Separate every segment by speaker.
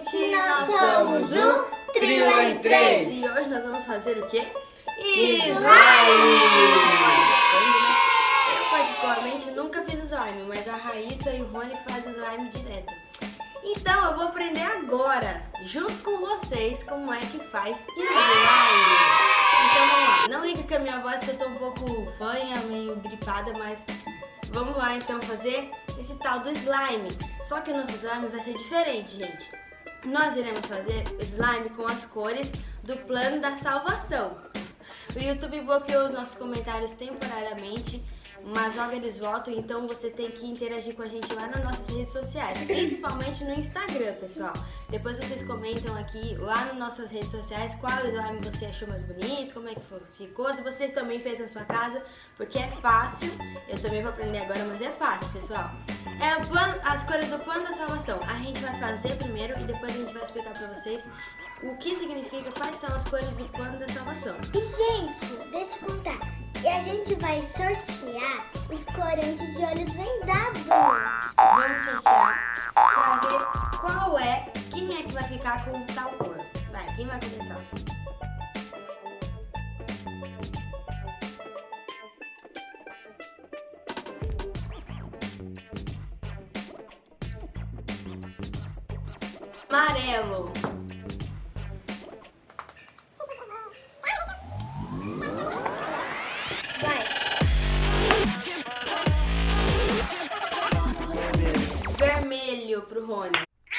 Speaker 1: gente!
Speaker 2: Nós somos o Trio R3
Speaker 1: e hoje nós vamos fazer o quê?
Speaker 2: Slime!
Speaker 1: Eu particularmente nunca fiz slime, mas a Raíssa e o Rony fazem slime direto. Então eu vou aprender agora, junto com vocês, como é que faz slime. Então vamos lá, não ligue com a minha voz que eu tô um pouco fanha, meio gripada, mas vamos lá então fazer esse tal do slime. Só que o nosso slime vai ser diferente, gente. Nós iremos fazer slime com as cores do plano da salvação. O YouTube bloqueou os nossos comentários temporariamente, mas logo eles voltam, então você tem que interagir com a gente lá nas nossas redes sociais, principalmente no Instagram, pessoal. Depois vocês comentam aqui lá nas nossas redes sociais qual slime você achou mais bonito, como é que ficou, se você também fez na sua casa, porque é fácil. Eu também vou aprender agora, mas é fácil, pessoal. É o plano, as cores do plano da salvação. A gente vai fazer primeiro e depois a gente vai explicar pra vocês o que significa, quais são as cores do plano da salvação.
Speaker 2: E, gente, deixa eu contar. E a gente vai sortear os corantes de olhos vendados.
Speaker 1: Vamos sortear pra ver quem é que vai ficar com tal cor. Vai, quem vai começar? Amarelo.
Speaker 2: Vai.
Speaker 1: Vermelho pro Rony.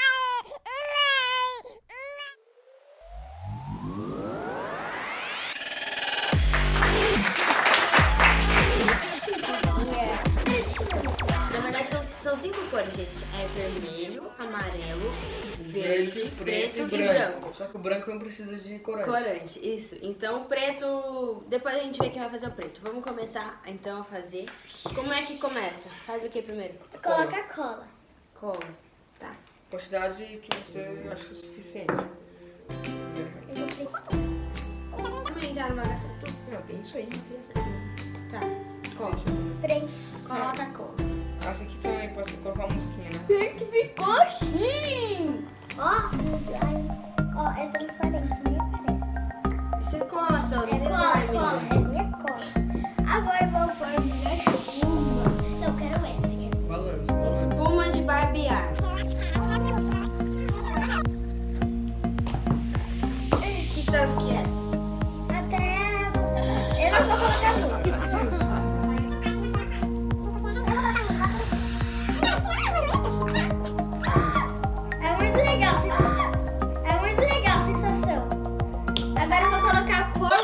Speaker 1: Na verdade são 5 cores, gente. É vermelho, amarelo, verde, preto e branco.
Speaker 3: Só que o branco não precisa de corante.
Speaker 1: Corante, isso. Então o preto, depois a gente vê quem vai fazer o preto. Vamos começar então a fazer. Como é que começa? Faz o que primeiro?
Speaker 2: Coloca cola.
Speaker 1: Cola. Tá.
Speaker 3: Quantidade que você acha suficiente.
Speaker 2: Eu vou prestar.
Speaker 1: Também já numa garrafa tudo.
Speaker 3: Não, tem isso aí.
Speaker 1: Tá. Cola.
Speaker 2: Preenche.
Speaker 1: Coloca a cola.
Speaker 3: Essa aqui também pode colocar uma musiquinha, né?
Speaker 2: Gente, ficou assim. Ó, slime. Ó, é transparente, nem aparece.
Speaker 1: Isso é cola, só
Speaker 2: É cola, é minha cola. Agora eu vou pôr minha espuma. Não, quero essa.
Speaker 3: Balança.
Speaker 1: Espuma de barbear. Que tanto que é?
Speaker 2: Até você... Eu não vou colocar muito. É muito legal a sensação. Agora eu vou colocar cola.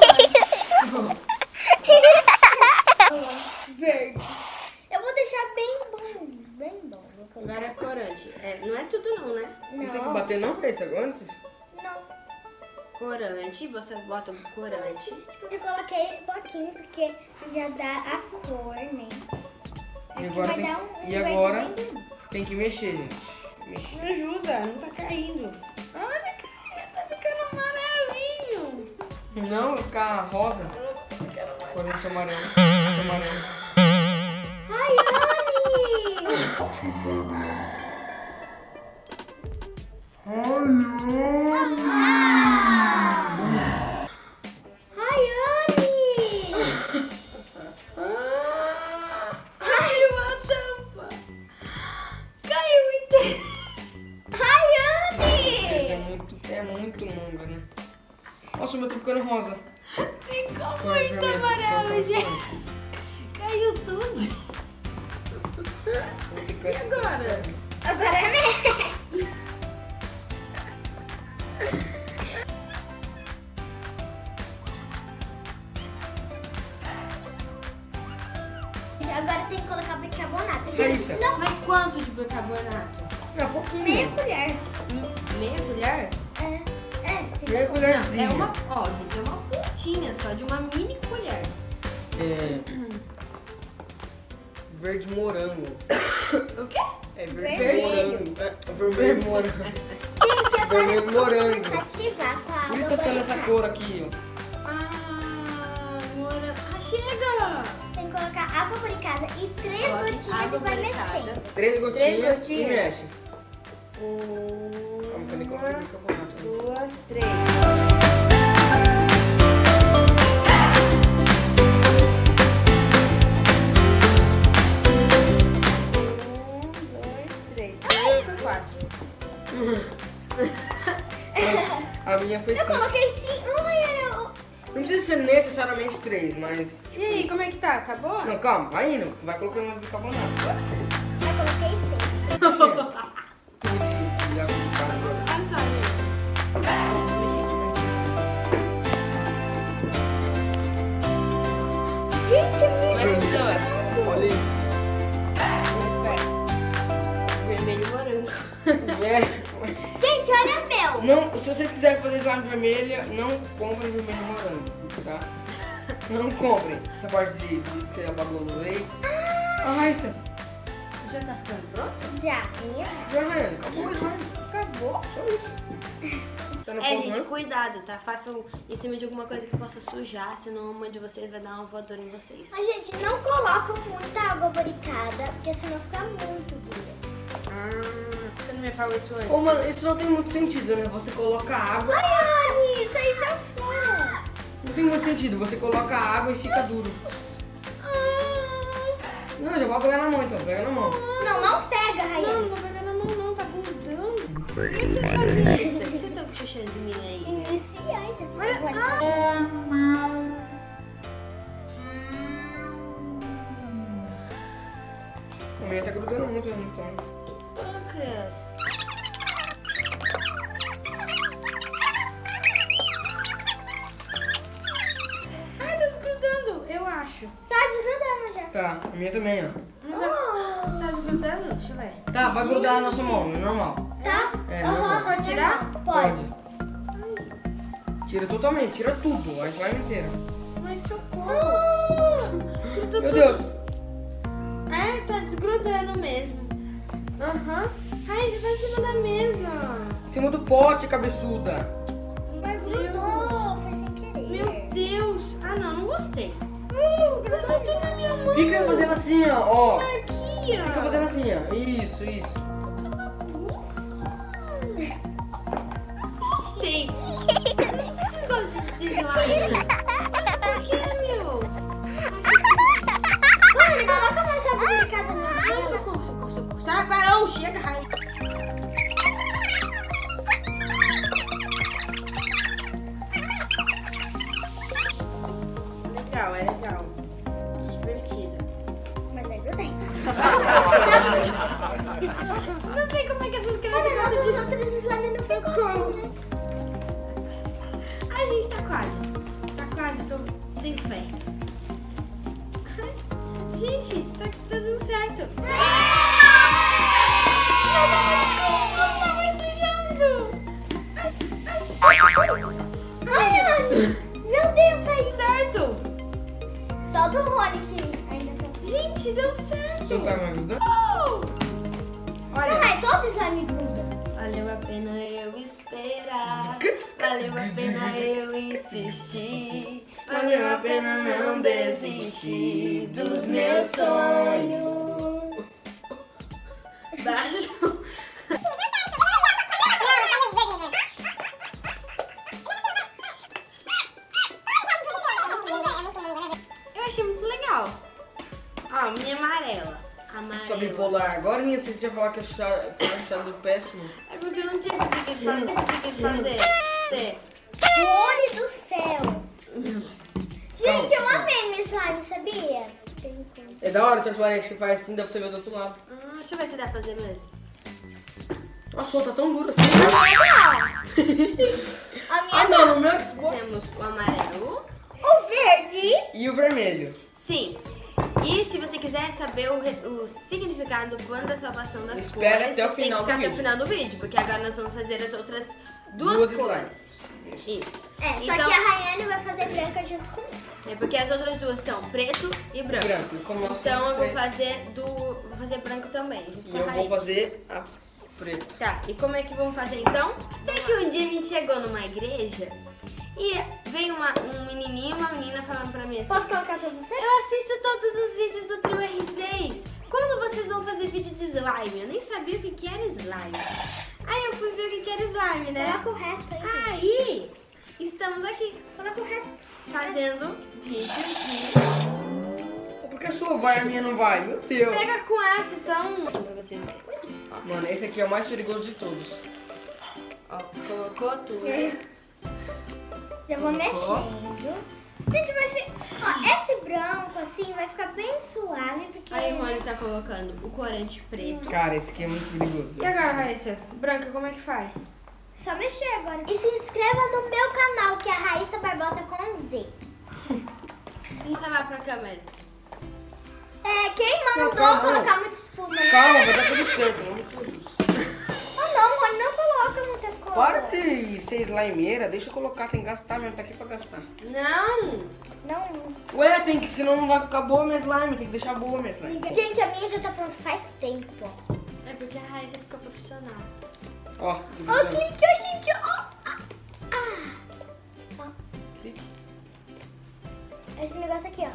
Speaker 2: Verde. Eu vou deixar bem bom. Bem bom. Vou colocar.
Speaker 1: Agora é corante. não é tudo não, né?
Speaker 3: Não tem que bater não pra isso antes?
Speaker 2: Não.
Speaker 1: Corante, você bota o corante.
Speaker 2: Eu coloquei um pouquinho porque já dá a cor, né? Acho que vai dar um
Speaker 3: E
Speaker 2: verde
Speaker 3: agora
Speaker 2: bem bonito.
Speaker 3: tem que mexer, gente. Mexer.
Speaker 1: Me ajuda, não tá caindo. Olha, cara, tá ficando amarelinho.
Speaker 3: Não, vai ficar rosa.
Speaker 1: Nossa, tá ficando amarelinho.
Speaker 3: Corante amarelo. Amarelo.
Speaker 1: Caiu a tampa. Caiu inteiro.
Speaker 3: Esse é muito longa, né? Nossa, o meu tá ficando rosa.
Speaker 1: Ficou
Speaker 3: Corante
Speaker 1: muito
Speaker 3: vermelho,
Speaker 1: amarelo,
Speaker 3: corante
Speaker 1: gente.
Speaker 3: vermelho.
Speaker 1: Caiu tudo.
Speaker 3: Vou ter que
Speaker 1: E agora?
Speaker 2: Agora é mexe. Agora tem que colocar bicarbonato.
Speaker 3: Isso.
Speaker 2: Não,
Speaker 1: Mas quanto de bicarbonato?
Speaker 3: Não, pouquinho.
Speaker 2: meia colher.
Speaker 1: Meia colher?
Speaker 2: Sim.
Speaker 3: Meia colherzinha.
Speaker 1: É uma, ó, gente, é uma pontinha só, de uma mini colher.
Speaker 3: É... Verde morango.
Speaker 1: O quê?
Speaker 3: É verde
Speaker 2: Vermelho.
Speaker 3: morango. É vermelho morango.
Speaker 2: Gente, agora
Speaker 3: Vermelho
Speaker 2: eu vou
Speaker 3: morango.
Speaker 2: começar a ativar com a
Speaker 3: Por isso
Speaker 2: água.
Speaker 3: tá ficando essa cor aqui, ó.
Speaker 1: Morango. Ah, chega!
Speaker 2: Tem que colocar água aplicada e 3
Speaker 1: Coloque
Speaker 2: gotinhas e
Speaker 1: água
Speaker 2: vai
Speaker 1: aplicada.
Speaker 2: mexendo.
Speaker 3: 3 gotinhas,
Speaker 1: Três gotinhas.
Speaker 3: e mexe.
Speaker 1: Um,
Speaker 3: mecânica de bicarbonato.
Speaker 1: 2, 3. Foi 4.
Speaker 3: A minha foi
Speaker 2: Eu
Speaker 3: 5.
Speaker 2: coloquei 5.
Speaker 3: Não precisa ser necessariamente 3, mas...
Speaker 1: E aí, como é que tá? Tá boa?
Speaker 3: Não, calma, vai indo. Vai colocando mais bicarbonato.
Speaker 2: Eu coloquei 6.
Speaker 1: Olha só, gente.
Speaker 2: Gente, é muito
Speaker 1: Professor,
Speaker 3: Olha isso.
Speaker 1: mais perto. Vermelho e morango.
Speaker 2: Gente, olha meu.
Speaker 3: Não, se vocês quiserem fazer slime vermelha, não comprem vermelho e morango, tá? Não comprem. Essa parte de que você abagou aí. Ai, isso.
Speaker 1: Já tá ficando pronto?
Speaker 2: Já, minha.
Speaker 3: Já vendo, acabou o slime.
Speaker 1: Acabou.
Speaker 3: Só isso. Tá no
Speaker 1: É,
Speaker 3: ponto,
Speaker 1: gente,
Speaker 3: né?
Speaker 1: cuidado, tá? Façam em cima de alguma coisa que possa sujar, senão uma de vocês vai dar uma voadora em vocês.
Speaker 2: Mas, gente, não coloca muita água barricada, porque senão fica muito dura.
Speaker 1: Você não me falou isso antes?
Speaker 3: Ô, mano, isso não tem muito sentido, né? Você coloca água.
Speaker 2: Ai, Anne, isso aí tá fora.
Speaker 3: Não tem muito sentido. Você coloca água e fica duro. Não, já pode pegar na mão então. Pega na mão.
Speaker 2: Não, não pega,
Speaker 1: Não,
Speaker 2: Rayane.
Speaker 1: não vou pegar na mão não, tá grudando. Por que vocês fazem isso? Por que vocês estão cochichando de mim aí?
Speaker 2: Iniciantes.
Speaker 3: A minha tá grudando muito, então.
Speaker 1: Pâncreas. Ai, tá desgrudando, eu acho.
Speaker 2: Tá desgrudando já.
Speaker 3: Tá, a minha também, ó.
Speaker 1: Mas tá desgrudando? Deixa eu ver.
Speaker 3: Tá, vai grudar na nossa mão, é normal.
Speaker 2: Tá?
Speaker 3: É,
Speaker 2: Aham,
Speaker 3: normal.
Speaker 1: Pode tirar?
Speaker 2: Pode.
Speaker 3: Tira totalmente, tira tudo, a slime inteira.
Speaker 1: Mas socorro. Grudou
Speaker 3: Meu
Speaker 1: tudo.
Speaker 3: Deus.
Speaker 1: É, tá desgrudando mesmo. Aham. Ai, já vai em cima da mesa.
Speaker 3: Em cima do pote, cabeçuda.
Speaker 2: Mas grudou, foi sem querer.
Speaker 1: Meu Deus. Ah, não, não gostei. Grudou tudo na minha mão.
Speaker 3: Fica fazendo assim, ó.
Speaker 1: Aqui, ó.
Speaker 3: Fica fazendo assim, ó. Isso, isso.
Speaker 1: Gostei. Eu não preciso gostar de slime. Mas por que, meu?
Speaker 2: Mano, coloca mais água barricada na
Speaker 1: Ai,
Speaker 2: tela.
Speaker 1: socorro, socorro, socorro. Tá, parou, chega, Raí. Legal, é legal. Divertido.
Speaker 2: Mas é grudento.
Speaker 1: Não sei como é que essas crianças
Speaker 2: Olha,
Speaker 1: gostam
Speaker 2: nossas
Speaker 1: disso.
Speaker 2: outras slime não ficam
Speaker 1: Socorro.
Speaker 2: assim, né?
Speaker 1: Ai, gente, tá quase. Tá quase, tenho fé. Gente, tá dando certo. Não tá mais sujando.
Speaker 2: Ai, Anne. Meu Deus, saiu.
Speaker 1: Certo.
Speaker 2: Solta o Rony que ainda tá assim.
Speaker 1: Gente, deu certo.
Speaker 3: Você não tá me ajudando?
Speaker 1: Olha,
Speaker 2: Ai, todo slime gruda.
Speaker 1: valeu a pena eu esperar. Valeu a pena eu insistir. Valeu a pena não desistir dos meus sonhos. Baixo. Eu achei muito legal. Ó, minha amarela.
Speaker 3: Só bipolar. Agora você tinha falado que achado péssimo.
Speaker 1: É porque eu não tinha conseguido fazer.
Speaker 2: Rony do céu. Gente, eu amei minha slime, sabia? Tem como.
Speaker 3: É da hora a transparência que faz assim, dá pra você ver do outro lado.
Speaker 1: Deixa eu ver se dá pra fazer mesmo.
Speaker 3: Nossa, tá tão dura assim.
Speaker 2: A minha
Speaker 3: Ah, não, no meu é que se pôr.
Speaker 1: Fizemos o amarelo.
Speaker 2: O verde.
Speaker 3: E o vermelho.
Speaker 1: Sim. E se você quiser saber o significado do plano da salvação das
Speaker 3: Espera
Speaker 1: cores,
Speaker 3: até o
Speaker 1: você tem que
Speaker 3: final
Speaker 1: ficar
Speaker 3: do
Speaker 1: até o
Speaker 3: vídeo.
Speaker 1: final do vídeo, porque agora nós vamos fazer as outras duas cores. Isso.
Speaker 2: É, só
Speaker 1: Então,
Speaker 2: que a Rayane vai fazer branca junto comigo.
Speaker 1: é porque as outras duas são preto e branco.
Speaker 3: Branco. Como nós
Speaker 1: Então eu
Speaker 3: somos
Speaker 1: vou
Speaker 3: três.
Speaker 1: fazer branco também. junto
Speaker 3: E
Speaker 1: com a
Speaker 3: eu vou
Speaker 1: Raíssa.
Speaker 3: fazer a preta.
Speaker 1: Tá, e como é que vamos fazer então? Até que um dia a gente chegou numa igreja e veio um menininho e uma menina falando pra mim assim:
Speaker 2: Posso colocar pra você?
Speaker 1: eu assisto todos os vídeos do Trio R3. Quando vocês vão fazer vídeo de slime? Eu nem sabia o que era slime. Aí eu fui ver o que era slime. slime, né?
Speaker 2: Coloca o resto aí.
Speaker 1: Aí, estamos aqui
Speaker 2: Coloca o resto.
Speaker 1: fazendo vídeo de...
Speaker 3: Porque a sua vai, a minha não vai. Meu Deus.
Speaker 1: Pega com essa, então, pra vocês verem.
Speaker 3: Mano, esse aqui é o mais perigoso de todos.
Speaker 1: Ó, colocou tudo.
Speaker 2: Já vou mexendo. Gente, vai ficar... Ó, esse branco, assim, vai ficar bem suave, porque...
Speaker 1: Aí o Rony tá colocando o corante preto.
Speaker 3: Cara, esse aqui é muito perigoso.
Speaker 1: E agora, Raíssa? Branca, como é que faz?
Speaker 2: Só mexer agora. E se inscreva no meu canal, que é a Raíssa Barbosa com Z.
Speaker 1: E você vai pra câmera.
Speaker 2: Quem mandou
Speaker 3: calma,
Speaker 2: colocar muita espuma, né?
Speaker 3: Calma, vai dar tudo certo, não me Jesus.
Speaker 2: Ah, não, Rony, não coloca muita coisa.
Speaker 3: Para de ser slimeira, deixa eu colocar, tem que gastar mesmo, tá aqui pra gastar.
Speaker 1: Não!
Speaker 2: Não.
Speaker 3: Ué, tem que, senão não vai ficar boa minha slime, tem que deixar boa minha slime.
Speaker 2: Gente, a minha já tá pronta faz tempo.
Speaker 1: É porque a Raíssa fica profissional.
Speaker 3: Ó,
Speaker 2: Ó, clique, gente, ó.
Speaker 3: Clique.
Speaker 2: Esse negócio aqui, ó.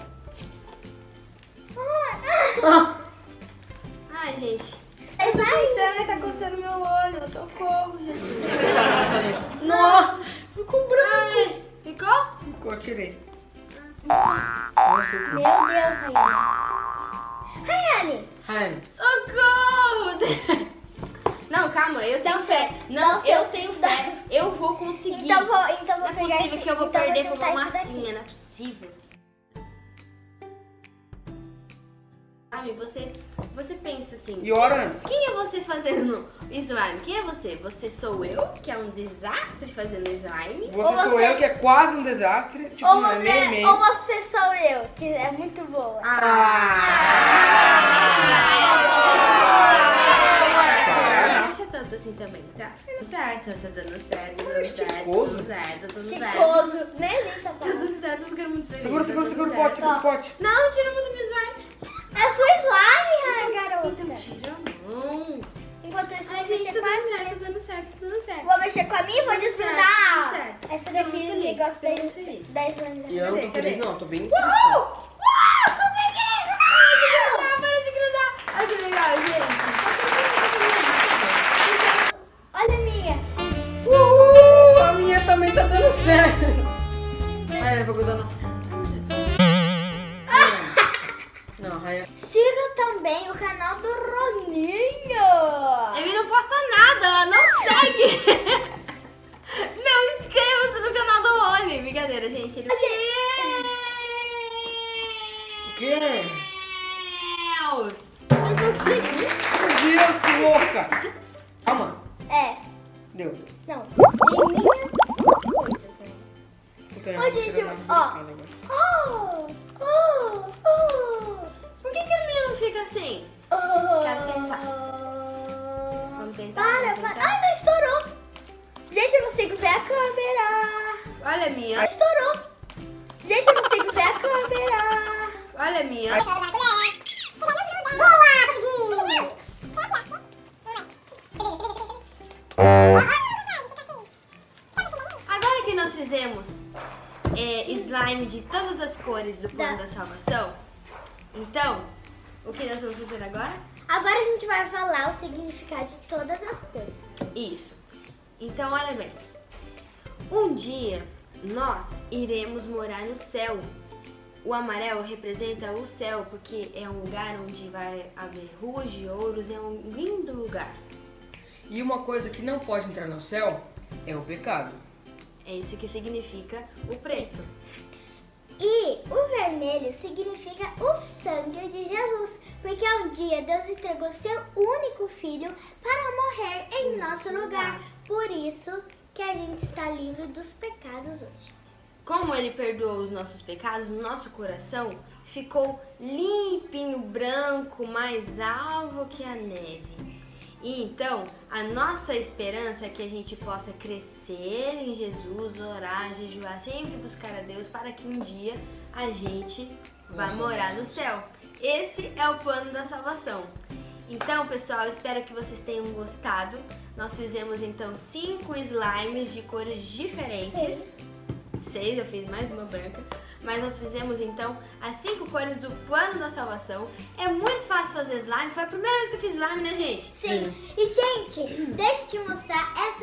Speaker 1: Ai, gente.
Speaker 2: Eu tô
Speaker 1: Tentando, tá coçando meu olho. Socorro, Jesus.
Speaker 3: Nossa,
Speaker 1: Ficou branco. Ficou?
Speaker 3: ficou, eu tirei. Nossa,
Speaker 2: Meu Deus, Rayane.
Speaker 3: Ryan,
Speaker 1: Socorro! Não, calma, eu tenho fé. Não, eu tenho fé. Eu vou conseguir.
Speaker 2: Então vou
Speaker 1: Não é
Speaker 2: pegar
Speaker 1: possível
Speaker 2: esse,
Speaker 1: que eu vou
Speaker 2: então
Speaker 1: perder pra
Speaker 2: juntar
Speaker 1: uma
Speaker 2: esse daqui.
Speaker 1: massinha, não é possível. Sabe, você pensa assim,
Speaker 3: e ora antes.
Speaker 1: quem é você fazendo slime? Quem é você? Você sou eu, que é um desastre fazendo slime?
Speaker 3: Você
Speaker 2: Ou
Speaker 3: sou
Speaker 2: você-
Speaker 3: eu, que é quase um desastre. Tipo,
Speaker 2: Ou
Speaker 3: não é meio meio.
Speaker 2: você sou eu, que é muito boa.
Speaker 1: Não acha tanto assim também, tá? Tudo certo, tá dando certo, tá dando certo,
Speaker 3: Chicoso.
Speaker 1: tudo certo, tudo certo.
Speaker 2: Chicoso. Nem existe essa
Speaker 1: Tá
Speaker 2: palavra.
Speaker 1: tudo certo, tô ficando muito feliz.
Speaker 3: Segura,
Speaker 1: tá
Speaker 3: segura,
Speaker 1: tudo
Speaker 3: segura o
Speaker 1: certo.
Speaker 3: pote, segura o pote.
Speaker 1: Não, tira a mão do meu slime.
Speaker 2: É a sua slime, garota.
Speaker 1: Então tira a mão.
Speaker 2: Enquanto isso,
Speaker 1: Ai,
Speaker 2: vou
Speaker 1: gente,
Speaker 2: mexer
Speaker 1: tá
Speaker 2: com a
Speaker 1: dando
Speaker 2: minha.
Speaker 1: certo, tá dando certo, tá dando certo.
Speaker 2: Vou mexer com a minha e vou
Speaker 1: Tudo
Speaker 2: desgrudar.
Speaker 1: certo.
Speaker 2: Essa
Speaker 1: Tô
Speaker 2: daqui,
Speaker 1: muito
Speaker 2: eu
Speaker 1: feliz,
Speaker 2: gosto
Speaker 1: tô muito feliz.
Speaker 2: da slime.
Speaker 3: E eu não tô
Speaker 1: Cadê?
Speaker 3: feliz, não, tô bem.
Speaker 2: Consegui!
Speaker 1: Para de grudar. Ai, que legal, gente.
Speaker 2: Olha a minha.
Speaker 3: A minha também tá dando certo. Ai, eu vou grudar não. Não, Ryan.
Speaker 2: Siga também o canal do Roninho.
Speaker 1: Ele não posta nada, ela não segue. Não inscreva-se no canal do Rony. Brincadeira, gente. Ele...
Speaker 3: O quê?
Speaker 1: Deus.
Speaker 2: Eu consegui.
Speaker 3: Meu Deus, que louca. Calma.
Speaker 2: É.
Speaker 3: Deu.
Speaker 2: Não. E minhas coisas, né?
Speaker 3: Puta,
Speaker 2: Ó,
Speaker 3: eu vou
Speaker 2: gente,
Speaker 3: tirar mais
Speaker 2: ó.
Speaker 3: agora.
Speaker 1: Por que a minha não fica assim? Quero tentar. Vamos tentar?
Speaker 2: Para,
Speaker 1: Vamos
Speaker 2: para.
Speaker 1: tentar?
Speaker 2: Ai, não estourou. Gente, eu não consigo ver a câmera.
Speaker 1: Olha a minha.
Speaker 2: Estourou. Gente, eu não consigo ver a câmera.
Speaker 1: Olha a minha. Agora que nós fizemos slime de todas as cores do plano da salvação, então, o que nós vamos fazer agora?
Speaker 2: Agora a gente vai falar o significado de todas as cores.
Speaker 1: Isso. Então, olha bem. Um dia, nós iremos morar no céu. O amarelo representa o céu, porque é um lugar onde vai haver ruas de ouros, é um lindo lugar.
Speaker 3: E uma coisa que não pode entrar no céu é o pecado.
Speaker 1: É isso que significa o preto.
Speaker 2: E o vermelho significa o sangue de Jesus, porque um dia Deus entregou seu único filho para morrer em nosso lugar. Por isso que a gente está livre dos pecados hoje.
Speaker 1: Como ele perdoou os nossos pecados, o nosso coração ficou limpinho, branco, mais alvo que a neve. E então, a nossa esperança é que a gente possa crescer em Jesus, orar, jejuar, sempre buscar a Deus para que um dia a gente vá morar no céu. Esse é o plano da salvação. Então, pessoal, espero que vocês tenham gostado. Nós fizemos então 5 slimes de cores diferentes. 6, eu fiz mais uma branca. Mas nós fizemos então as 5 cores do plano da salvação. É muito fácil fazer slime. Foi a primeira vez que eu fiz slime, né, gente?
Speaker 2: Sim. E, gente, deixa eu te mostrar essa slime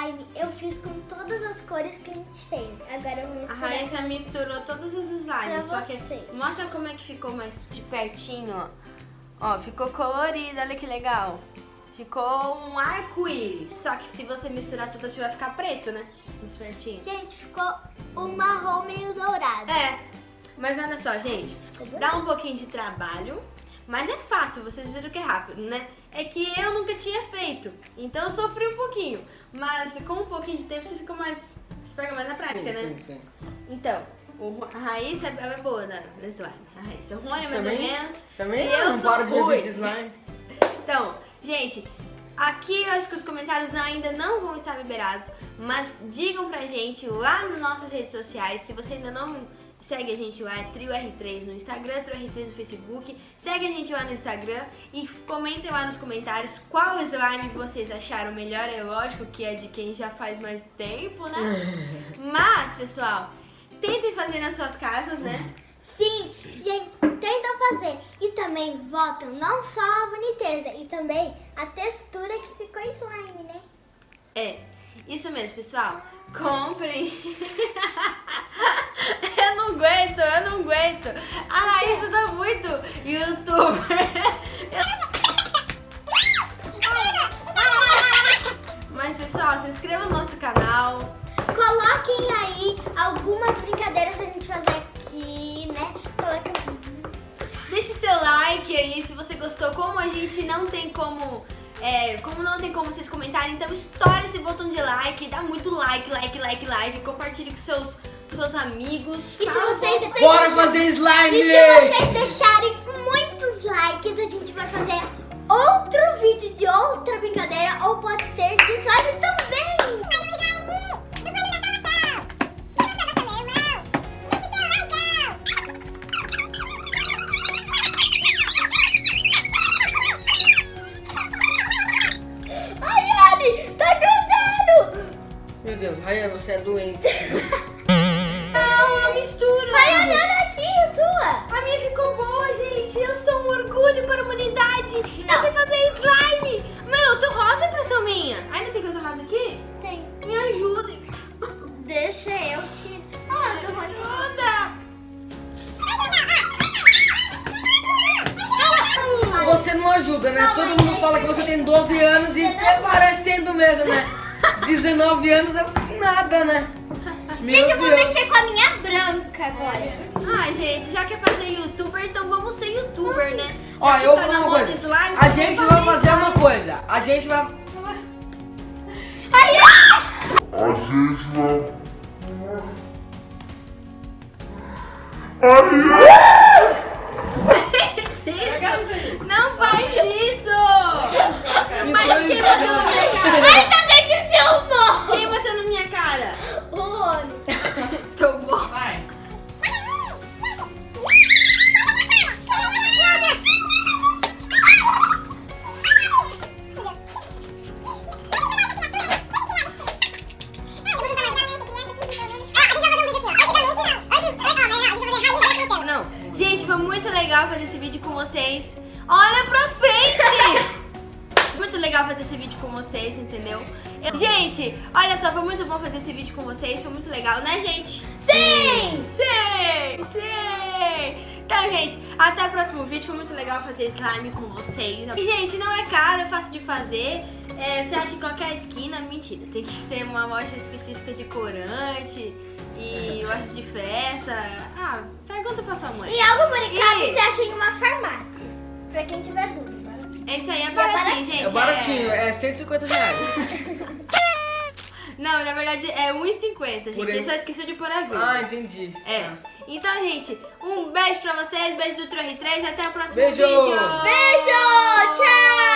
Speaker 2: slime eu fiz com todas as cores que a gente fez. Agora eu vou
Speaker 1: A
Speaker 2: misturar.
Speaker 1: Raíssa misturou todos os slimes, só que
Speaker 2: você.
Speaker 1: mostra como é que ficou mais de pertinho, ó. Ó, ficou colorido, olha que legal. Ficou um arco-íris, só que se você misturar tudo, assim vai ficar preto, né? Mais pertinho.
Speaker 2: Gente, ficou um marrom meio dourado.
Speaker 1: É, mas olha só, gente, dá um pouquinho de trabalho, mas é fácil, vocês viram que é rápido, né? É que eu nunca tinha feito, então eu sofri um pouquinho, mas com um pouquinho de tempo você fica mais, você pega mais na prática, né?
Speaker 3: Sim.
Speaker 1: Então, a Raíssa é boa na slime, a Raíssa. O Rony é mais ou menos.
Speaker 3: Também
Speaker 1: e eu
Speaker 3: não
Speaker 1: sou
Speaker 3: para de ver
Speaker 1: ruim.
Speaker 3: vídeo de slime.
Speaker 1: Então, gente, aqui eu acho que os comentários ainda não vão estar liberados, mas digam pra gente lá nas nossas redes sociais, se você ainda não segue a gente lá, é Trio R3 no Instagram, Trio R3 no Facebook, segue a gente lá no Instagram e comentem lá nos comentários qual slime vocês acharam melhor, é lógico que é de quem já faz mais tempo, né? Mas, pessoal, tentem fazer nas suas casas, né?
Speaker 2: Sim, gente, tentam fazer. E também votam não só a boniteza, e também a textura que ficou slime, né?
Speaker 1: É, isso mesmo, pessoal. Comprem. Eu não aguento. A Raíssa tá muito youtuber. Mas, pessoal, se inscreva no nosso canal.
Speaker 2: Coloquem aí algumas brincadeiras pra gente fazer aqui, né?
Speaker 1: Deixe seu like aí se você gostou. Como a gente não tem como vocês comentarem, então estoura esse botão de like, dá muito like, compartilhe com seus amigos.
Speaker 2: E
Speaker 1: tá
Speaker 2: se
Speaker 1: bom?
Speaker 2: vocês
Speaker 3: Bora fazer slime!
Speaker 2: E se vocês deixarem muitos likes, a gente vai fazer outro vídeo de outra brincadeira, ou pode ser de slime também.
Speaker 3: Meu Deus, Ryan, você é doente.
Speaker 1: Não, mistura.
Speaker 2: Ai, olha aqui a sua.
Speaker 1: A minha ficou boa, gente. Eu sou um orgulho para a humanidade. Eu sei fazer slime. Meu, eu tô rosa a impressão minha. Ainda tem coisa rosa aqui?
Speaker 2: Tem.
Speaker 1: Me ajudem.
Speaker 2: Deixa eu te... Ah, eu tô
Speaker 1: Ajuda.
Speaker 3: Você não ajuda, né? Todo mundo fala que você tem 12 anos e é parecendo mesmo, né? 19 anos é nada, né?
Speaker 2: Gente, eu vou mexer com a minha branca agora.
Speaker 1: Ai, gente, já que é pra ser youtuber, então vamos ser youtuber, né?
Speaker 3: Ó,
Speaker 1: Já que
Speaker 3: eu
Speaker 1: tá
Speaker 3: vou
Speaker 1: na
Speaker 3: uma
Speaker 1: moda
Speaker 3: coisa.
Speaker 1: slime,
Speaker 3: A
Speaker 1: então
Speaker 3: gente
Speaker 1: vamos
Speaker 3: vai fazer
Speaker 1: slime.
Speaker 3: uma coisa. A gente vai...
Speaker 1: Isso. Não faz isso! Não faz quem bateu na minha cara?
Speaker 2: Ai, também que filmou.
Speaker 1: Quem bateu na minha cara?
Speaker 2: O Rony.
Speaker 1: Tô bom.
Speaker 4: Vai.
Speaker 1: Não, gente, foi muito legal fazer esse vídeo com vocês. Olha pra frente! Muito legal fazer esse vídeo com vocês, entendeu? Gente, olha só, foi muito bom fazer esse vídeo com vocês. Foi muito legal, né, gente?
Speaker 2: Sim!
Speaker 1: Sim! Então, gente, até o próximo vídeo. Foi muito legal fazer slime com vocês. E, gente, não é caro, é fácil de fazer. Você acha em qualquer esquina. Mentira, tem que ser uma loja específica de corante e loja de festa. Ah, pergunta pra sua mãe.
Speaker 2: E algo maricado
Speaker 1: E-
Speaker 2: você acha em uma farmácia. Pra quem tiver dúvida.
Speaker 1: É isso aí, é baratinho,
Speaker 2: baratinho.
Speaker 1: gente.
Speaker 3: É baratinho, é 150 reais.
Speaker 1: Não, na verdade é R$1,50, gente.
Speaker 3: Por
Speaker 1: Você
Speaker 3: aí.
Speaker 1: só esqueceu de pôr a vírgula.
Speaker 3: Ah, entendi.
Speaker 1: É. Então, gente, um beijo pra vocês, beijo do Trio R3, até o próximo
Speaker 3: Beijo.
Speaker 1: vídeo.
Speaker 2: Beijo! Tchau!